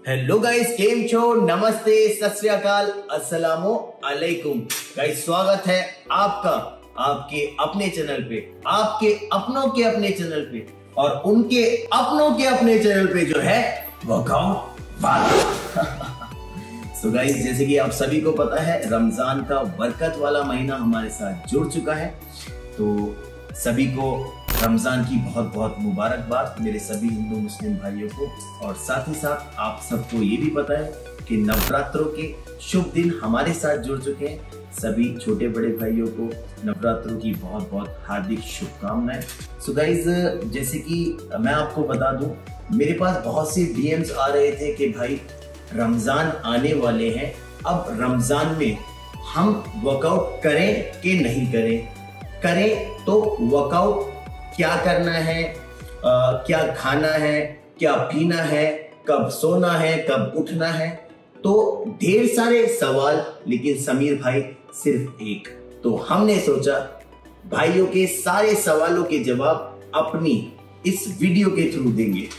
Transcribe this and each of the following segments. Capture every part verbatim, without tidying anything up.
Hello guys, केम छो, नमस्ते, सत श्री अकाल, अस्सलामु अलैकुम। गाइस स्वागत है आपका आपके अपने चैनल पे, आपके अपनों के अपने चैनल पे और उनके अपनों के अपने चैनल पे जो है वर्कआउट वाला। सो गाइस, जैसे कि आप सभी को पता है, रमजान का बरकत वाला महीना हमारे साथ जुड़ चुका है। तो सभी को रमजान की बहुत बहुत मुबारकबाद, मेरे सभी हिंदू मुस्लिम भाइयों को। और साथ ही साथ आप सबको ये भी पता है कि नवरात्रों के शुभ दिन हमारे साथ जुड़ चुके हैं। सभी छोटे बड़े भाइयों को नवरात्रों की बहुत बहुत हार्दिक शुभकामनाएं। सो गाइज, जैसे कि मैं आपको बता दूं, मेरे पास बहुत से डीएम्स आ रहे थे कि भाई रमजान आने वाले हैं, अब रमजान में हम वर्कआउट करें कि नहीं करें, करें तो वर्कआउट क्या करना है, आ, क्या खाना है, क्या पीना है, कब सोना है, कब उठना है। तो ढेर सारे सवाल, लेकिन समीर भाई सिर्फ एक। तो हमने सोचा भाइयों के सारे सवालों के जवाब अपनी इस वीडियो के थ्रू देंगे।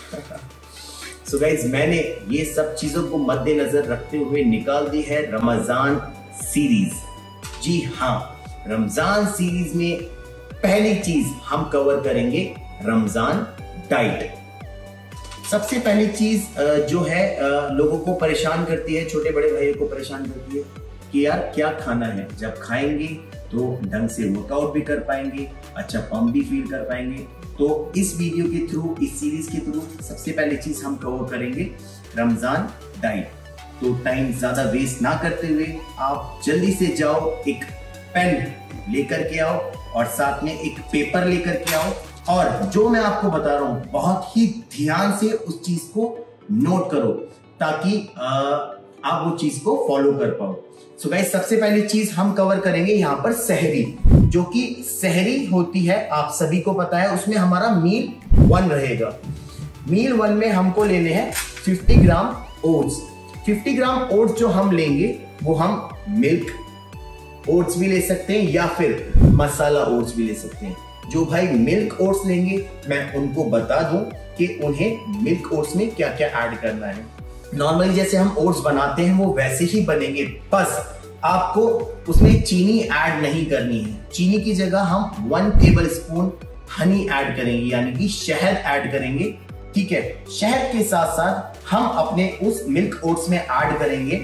सो गाइज, मैंने ये सब चीजों को मद्देनजर रखते हुए निकाल दी है रमजान सीरीज। जी हाँ, रमजान सीरीज में पहली चीज हम कवर करेंगे रमजान डाइट। सबसे पहली चीज जो है लोगों को परेशान करती है, छोटे बड़े भाइयों को परेशान करती है कि यार क्या खाना है। जब खाएंगे तो ढंग से वर्कआउट भी कर पाएंगे, अच्छा पंप भी फील कर पाएंगे। तो इस वीडियो के थ्रू, इस सीरीज के थ्रू सबसे पहली चीज हम कवर करेंगे रमजान डाइट। तो टाइम ज्यादा वेस्ट ना करते हुए आप जल्दी से जाओ, एक पेन लेकर के आओ और साथ में एक पेपर लेकर के आओ, और जो मैं आपको बता रहा हूं बहुत ही ध्यान से उस चीज को नोट करो ताकि आ, आप वो चीज को फॉलो कर पाओ। सो गाइस, सबसे पहली चीज हम कवर करेंगे यहाँ पर सहरी, जो कि सहरी होती है, आप सभी को पता है। उसमें हमारा मील वन रहेगा। मील वन में हमको लेने हैं पचास ग्राम ओट्स। पचास ग्राम ओट्स जो हम लेंगे वो हम मिल्क ओट्स भी ले सकते हैं या फिर मसाला ओट्स भी ले सकते हैं। जो भाई मिल्क ओट्स लेंगे, मैं उनको बता दूं कि उन्हें मिल्क ओट्स में क्या क्या ऐड करना है। नॉर्मली जैसे हम ओट्स बनाते हैं वो वैसे ही बनेंगे, बस आपको उसमें चीनी ऐड नहीं करनी है। चीनी की जगह हम one tablespoon honey add करेंगे, यानी कि शहद ऐड करेंगे। ठीक है, शहद के साथ साथ हम अपने उस मिल्क ओट्स में ऐड करेंगे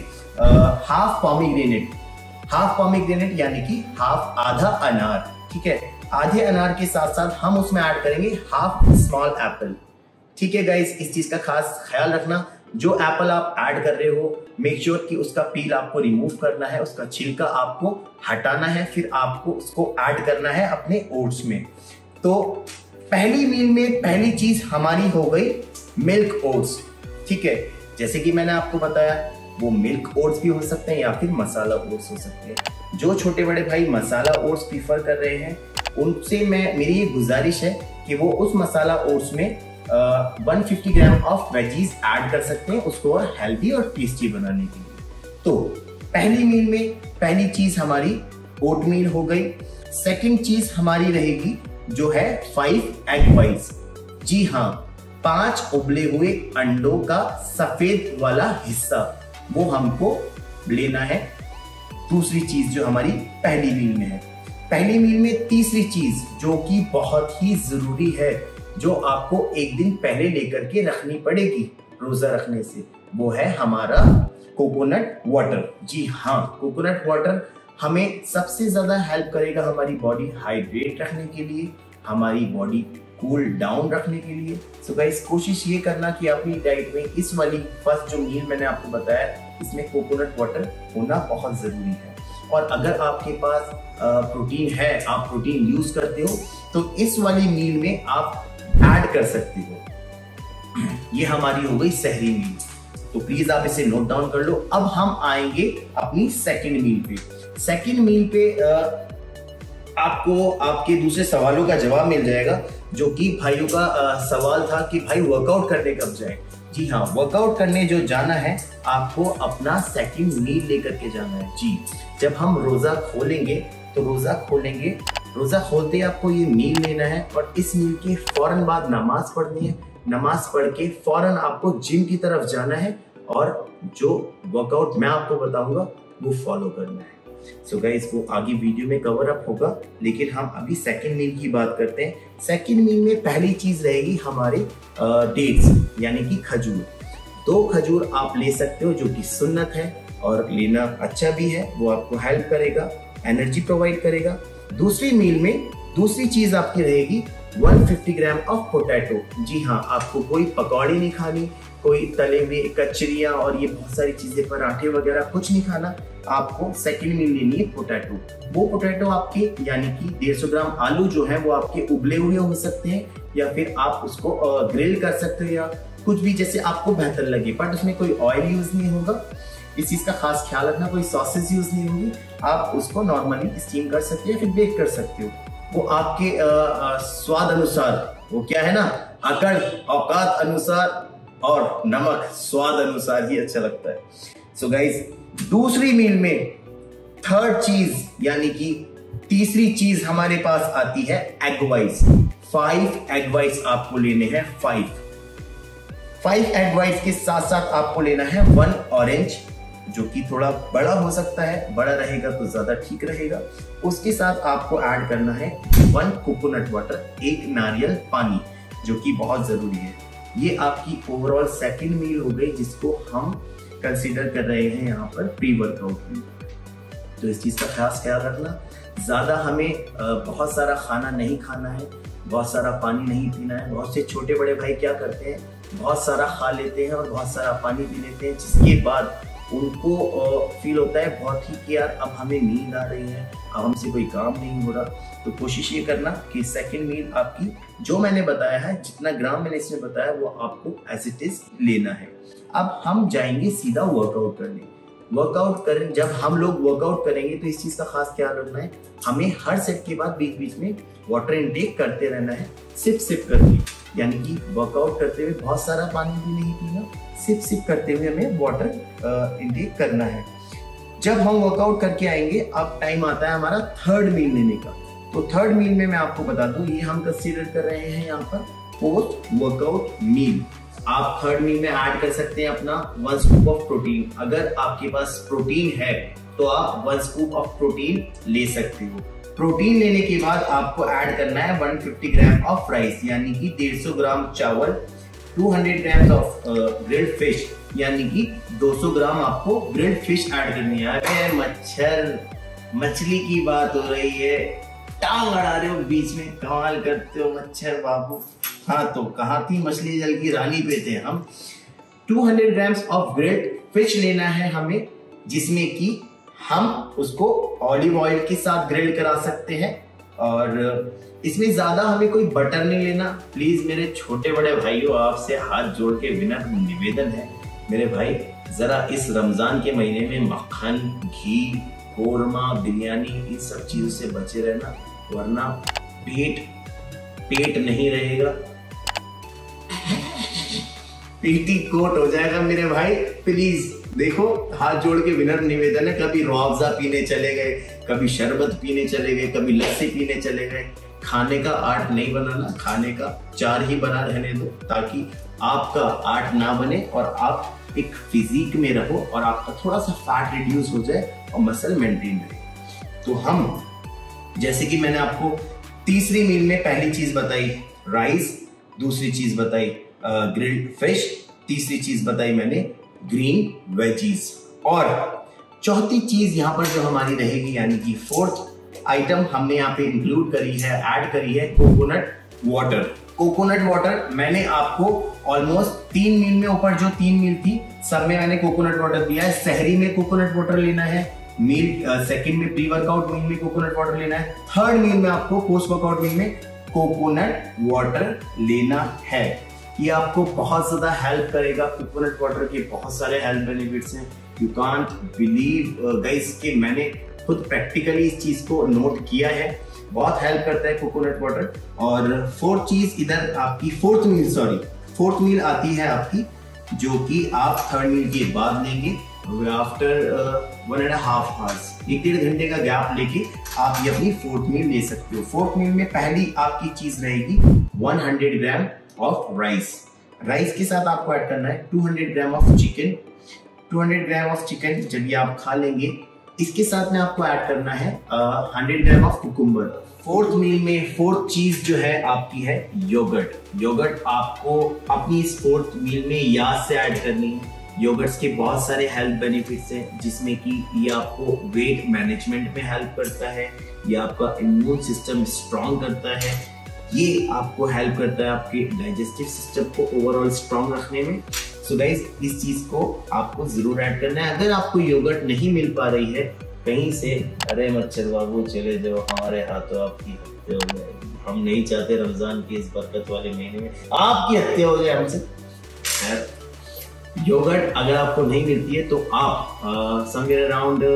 हाफ पॉमीग्रेनेट। हाफ पॉमीग्रेनेट यानी कि हाफ आधा अनार। ठीक है, आधे अनार के साथ साथ हम उसमें ऐड करेंगे हाफ स्मॉल एप्पल। ठीक है गाइस, इस चीज का खास ख्याल रखना, जो एप्पल आप ऐड कर रहे हो मेक श्योर कि उसका पील आपको रिमूव करना है, उसका छिलका आपको हटाना है, फिर आपको उसको ऐड करना है अपने ओट्स में। तो पहली मील में पहली चीज हमारी हो गई मिल्क ओट्स। ठीक है, जैसे कि मैंने आपको बताया वो मिल्क ओट्स भी हो सकते हैं या फिर मसाला ओट्स हो सकते हैं। जो छोटे बड़े भाई मसाला ओट्स प्रीफर कर रहे हैं उनसे मैं मेरी ये गुजारिश है कि वो उस मसाला ओट्स में एक सौ पचास ग्राम ऑफ वेजीज ऐड कर सकते हैं, उसको और हेल्दी और टेस्टी बनाने के लिए। तो पहली मील में पहली चीज हमारी ओट मील हो गई। सेकंड चीज हमारी रहेगी जो है फाइव एग व्हाइट्स। जी हाँ, पांच उबले हुए अंडों का सफेद वाला हिस्सा वो हमको लेना है। दूसरी चीज जो हमारी पहली मील में है। पहली मील में तीसरी चीज जो कि बहुत ही जरूरी है, जो आपको एक दिन पहले लेकर के रखनी पड़ेगी रोजा रखने से, वो है हमारा कोकोनट वाटर। जी हाँ, कोकोनट वाटर हमें सबसे ज्यादा हेल्प करेगा हमारी बॉडी हाइड्रेट रखने के लिए, हमारी बॉडी कूल डाउन रखने के लिए। सो गाइस, कोशिश ये करना कि अपनी डाइट में इस वाली फर्स्ट जो मील मैंने आपको बताया, इसमें कोकोनट वाटर होना बहुत जरूरी है। और अगर आपके पास प्रोटीन है, आप प्रोटीन यूज करते हो, तो इस वाली मील में आप ऐड कर सकते हो। ये हमारी हो गई सहरी मील, तो प्लीज आप इसे नोट डाउन कर लो। अब हम आएंगे अपनी सेकंड मील पे। सेकंड मील पे आ, आपको आपके दूसरे सवालों का जवाब मिल जाएगा, जो कि भाइयों का आ, सवाल था कि भाई वर्कआउट करने कब जाए। जी हाँ, वर्कआउट करने जो जाना है आपको अपना सेकंड मील लेकर के जाना है। जी, जब हम रोजा खोलेंगे तो रोजा खोलेंगे रोजा खोलते ही आपको ये मील लेना है, और इस मील के फौरन बाद नमाज पढ़नी है। नमाज पढ़ के फौरन आपको जिम की तरफ जाना है और जो वर्कआउट मैं आपको बताऊंगा वो फॉलो करना है। सो गाइस वो आगे वीडियो में कवर अप होगा, लेकिन हम अभी सेकंड मील की बात करते हैं। सेकंड मील में पहली चीज रहेगी हमारे डेट्स यानी कि खजूर। दो खजूर आप ले सकते हो जो कि सुन्नत है और लेना अच्छा भी है, वो आपको हेल्प करेगा, एनर्जी प्रोवाइड करेगा। दूसरी मील में दूसरी चीज आपकी रहेगी एक सौ पचास ग्राम ऑफ पोटैटो। जी हाँ, आपको कोई पकौड़ी नहीं खानी, कोई तले हुए कचरियाँ और ये बहुत सारी चीजें पराठे वगैरह कुछ नहीं खाना। आपको सेकंड मील लेनी है पोटैटो। वो पोटैटो आपके यानी कि डेढ़ सौ ग्राम आलू जो है वो आपके उबले हुए हो सकते हैं, या फिर आप उसको ग्रिल कर सकते हो या कुछ भी जैसे आपको बेहतर लगे, बट उसमें कोई ऑयल यूज नहीं होगा। इस चीज का खास ख्याल रखना, कोई सॉसेस यूज नहीं होंगी। आप उसको नॉर्मली स्टीम कर सकते हो, फिर बेक कर सकते हो। वो आपके आ, आ, स्वाद अनुसार, वो क्या है ना, अकड़ औकात अनुसार और नमक स्वाद अनुसार ही अच्छा लगता है। सो गाइस दूसरी मील में थर्ड चीज यानी कि तीसरी चीज हमारे पास आती है egg whites. Five egg whites आपको लेने हैं, फाइव फाइव एग वाइट्स के साथ साथ आपको लेना है वन ऑरेंज, जो कि थोड़ा बड़ा हो सकता है, बड़ा रहेगा तो ज्यादा ठीक रहेगा। उसके साथ आपको ऐड करना है वन कोकोनट वाटर, एक नारियल पानी, जो कि बहुत जरूरी है। ये आपकी ओवरऑल सेकंड मील हो गई जिसको हम कंसीडर कर रहे हैं यहाँ पर प्री वर्कआउट मील। तो इस चीज का खास ख्याल रखना, ज्यादा हमें बहुत सारा खाना नहीं खाना है, बहुत सारा पानी नहीं पीना है। बहुत से छोटे बड़े भाई क्या करते हैं, बहुत सारा खा लेते हैं और बहुत सारा पानी पी लेते हैं, जिसके बाद उनको फील होता है बहुत ही कि यार अब हमें नींद आ रही है, अब हमसे कोई काम नहीं हो रहा। तो कोशिश ये करना कि सेकंड मील आपकी जो मैंने बताया है, जितना ग्राम मैंने इसमें बताया वो आपको एज इट इज लेना है। अब हम जाएंगे सीधा वर्कआउट करने। वर्कआउट करें, जब हम लोग वर्कआउट करेंगे तो इस चीज का खास ख्याल रखना है, हमें हर सेट के बाद बीच बीच में वाटर इनटेक करते रहना है, सिप सिप करके। यानी कि वर्कआउट करते हुए बहुत सारा पानी भी नहीं पीना, सिप सिप करते हुए हमें वाटर इनटेक करना है। जब हम वर्कआउट करके आएंगे, अब टाइम आता है हमारा थर्ड मील लेने का। तो थर्ड मील में मैं आपको बता दूं, ये हम कंसीडर कर रहे हैं यहाँ पर पोस्ट वर्कआउट मील। आप थर्ड मील में ऐड कर सकते हैं अपना वन स्कूप ऑफ प्रोटीन। अगर आपके पास प्रोटीन है तो आप वन स्कूप ऑफ प्रोटीन ले सकते हो। प्रोटीन लेने के बाद आपको ऐड करना है one fifty gram of rice, यानी कि डेढ़ सौ ग्राम चावल, two hundred gram of grilled fish, यानी कि दो सौ ग्राम आपको ग्रिल्ड फिश ऐड करनी है। अरे मच्छर, मछली की बात हो रही है, टांग अड़ा रहे हो बीच में, कमाल करते हो मच्छर बाबू। हाँ तो कहाँ थी मछली, जल की रानी पे थे हम। Two hundred gram of grilled fish लेना है हमें, जिसमें कि हम उसको ऑलिव ऑयल के साथ ग्रिल करा सकते हैं। और इसमें ज्यादा हमें कोई बटर नहीं लेना। प्लीज मेरे छोटे बड़े भाइयों, आपसे हाथ जोड़ के विनम्र निवेदन है मेरे भाई, जरा इस रमजान के महीने में मक्खन, घी, कोरमा, बिरयानी, इन सब चीजों से बचे रहना, वरना पेट पेट नहीं रहेगा, पीटी कोट हो जाएगा मेरे भाई। प्लीज देखो, हाथ जोड़ के विनम्र निवेदन है, कभी रुअफ़ज़ा पीने चले गए, कभी शरबत पीने चले गए, कभी लस्सी पीने चले गए। खाने का आर्ट नहीं बनाना, खाने का चार ही बना रहने दो, ताकि आपका आर्ट ना बने और आप एक फिजिक में रहो और आपका थोड़ा सा फैट रिड्यूस हो जाए और मसल मेंटेन रहे। तो हम, जैसे कि मैंने आपको तीसरी मील में पहली चीज बताई राइस, दूसरी चीज बताई ग्रिल्ड फिश, तीसरी चीज बताई मैंने ग्रीन वेजीज, और चौथी चीज यहाँ पर जो हमारी रहेगी यानी कि फोर्थ आइटम हमने यहाँ पे इंक्लूड करी है, ऐड करी है कोकोनट वाटर। कोकोनट वाटर मैंने आपको ऑलमोस्ट तीन मील में, ऊपर जो तीन मील थी सब में मैंने कोकोनट वाटर दिया है। सहरी में कोकोनट वाटर लेना है, मील सेकंड में प्री वर्कआउट मील में कोकोनट वाटर लेना है, थर्ड मील में आपको पोस्ट वर्कआउट मील में कोकोनट वाटर लेना है। ये आपको बहुत ज्यादा हेल्प करेगा। कोकोनट वाटर के बहुत सारे हेल्थ बेनिफिट्स हैं, यू कांट बिलीव गाइस कि मैंने खुद प्रैक्टिकली इस चीज को नोट किया है, बहुत हेल्प करता है कोकोनट वाटर। और फोर्थ चीज इधर आपकी fourth meal sorry fourth meal आती है आपकी, जो कि आप थर्ड मील के बाद लेंगे after one and half hours, एक डेढ़ घंटे का गैप लेके आप ये अपनी फोर्थ मील ले सकते हो। फोर्थ मील में पहली आपकी चीज रहेगी one hundred gram of rice. Rice के साथ आपको ऐड करना है two hundred gram of chicken. Two hundred gram of chicken जब ये आप खा लेंगे, इसके साथ में आपको ऐड करना है hundred gram of cucumber. Fourth meal में फोर्थ चीज जो है आपकी है योगर्ट। योगर्ट आपको अपनी इस फोर्थ मील में याद से ऐड करनी है। योगर्ट्स के बहुत सारे हेल्थ बेनिफिट्स हैं, जिसमें कि ये आपको वेट मैनेजमेंट में हेल्प करता है, ये आपका इम्यून सिस्टम स्ट्रॉन्ग करता है, ये आपको हेल्प करता है आपके डाइजेस्टिव सिस्टम को ओवरऑल स्ट्रॉन्ग रखने में। सो गाइस, इस चीज को आपको जरूर ऐड करना है। अगर आपको योगर्ट नहीं मिल पा रही है कहीं से, अरे मच्छर बाबू चले जाओ, हमारे हाथों आपकी हत्या हो जाएगी। हम नहीं चाहते रमजान के इस बरकत वाले महीने में आपकी हत्या हो जाए हमसे। योगर्ट अगर आपको नहीं मिलती है तो आप समवेयर अराउंड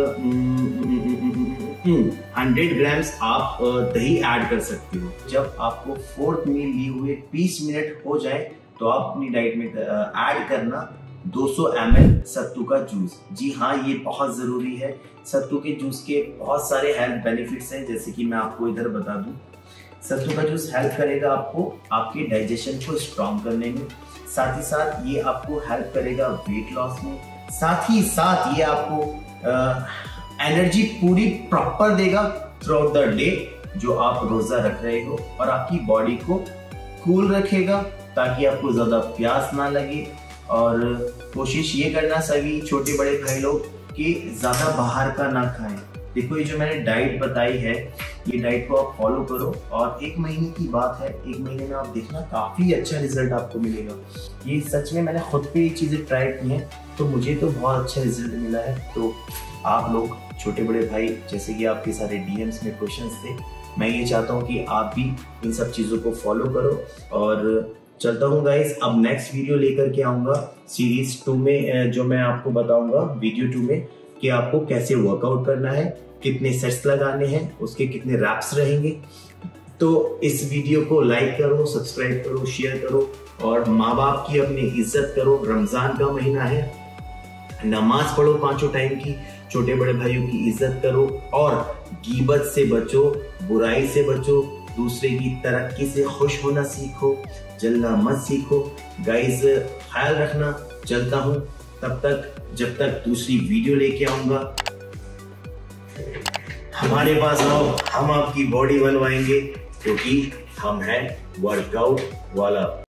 हंड्रेड ग्राम्स आप दही ऐड कर सकते हो। जब आपको फोर्थ मील लिए हुए बीस मिनट हो जाए तो आप अपनी डाइट में ऐड करना दो सौ एम एल सत्तू का जूस। जी हाँ, ये बहुत जरूरी है। सत्तू के जूस के बहुत सारे हेल्थ बेनिफिट्स हैं, जैसे कि मैं आपको इधर बता दूं। सत्तू का जूस हेल्प करेगा आपको आपके डाइजेशन को स्ट्रॉन्ग करने में, साथ ही साथ ये आपको हेल्प करेगा वेट लॉस में, साथ ही साथ ये आपको एनर्जी पूरी प्रॉपर देगा थ्रू आउट द डे जो आप रोजा रख रहे हो, और आपकी बॉडी को कूल रखेगा ताकि आपको ज्यादा प्यास ना लगे। और कोशिश ये करना सभी छोटे बड़े भाई लोग कि ज्यादा बाहर का ना खाएं। देखो, ये जो मैंने डाइट बताई है, ये डाइट को आप फॉलो करो, और एक महीने की बात है, एक महीने में आप देखना काफी अच्छा रिजल्ट आपको मिलेगा। ये सच में मैंने खुद पे ये चीजें ट्राई की हैं तो मुझे तो बहुत अच्छा रिजल्ट मिला है। तो आप लोग छोटे बड़े भाई, जैसे कि आपके सारे डीएम्स में क्वेश्चंस थे, मैं ये चाहता हूँ कि आप भी इन सब चीजों को फॉलो करो। और चलता हूँ गाइस, अब नेक्स्ट वीडियो लेकर के आऊंगा सीरीज टू में, जो मैं आपको बताऊंगा वीडियो टू में कि आपको कैसे वर्कआउट करना है, कितने सेट्स लगाने हैं, उसके कितने रैप्स रहेंगे। तो इस वीडियो को लाइक करो, सब्सक्राइब करो, शेयर करो, और माँ बाप की अपनी इज्जत करो। रमजान का महीना है, नमाज पढ़ो पांचों टाइम की, छोटे बड़े भाइयों की इज्जत करो, और गीबत से बचो, बुराई से बचो, दूसरे की तरक्की से खुश होना सीखो, जलना मत सीखो। गाइस, ख्याल रखना। चलता हूं, तब तक जब तक दूसरी वीडियो लेके आऊंगा, हमारे पास आओ, हम आपकी बॉडी बनवाएंगे, क्योंकि हम हैं वर्कआउट वाला।